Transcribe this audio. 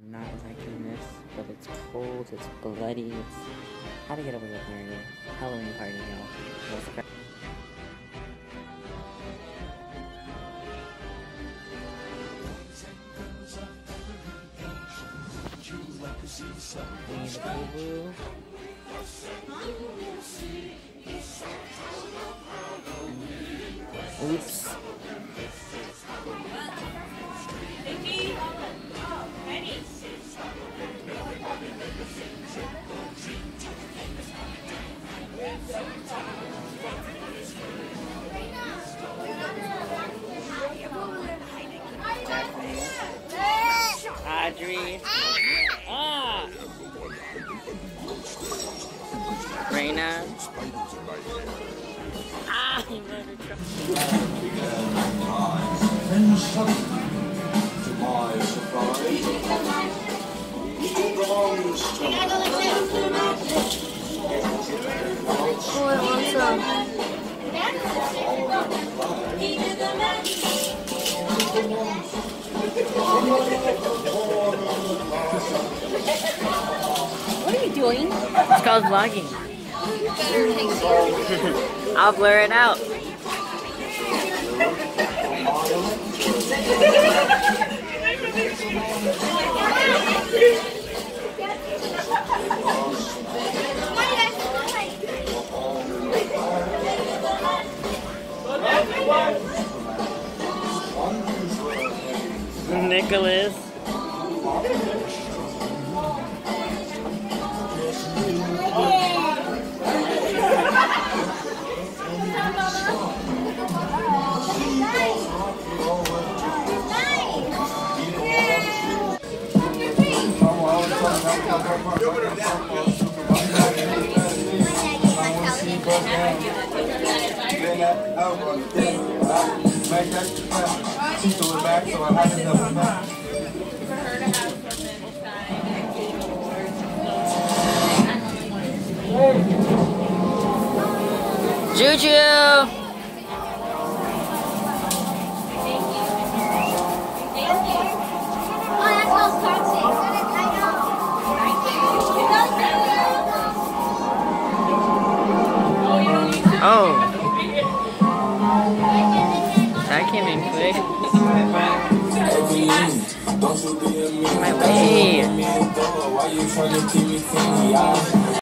not liking this, but it's cold, it's bloody, it's how to get away with murder. Halloween party, y'all. Oops. Audrey. Ah! Raina. Ah! You murdered Trump. And suddenly, to my surprise, Oh, I want some. What are you doing? It's called vlogging. I'll blur it out. Nicholas. Juju! Oh, that came in quick. My way.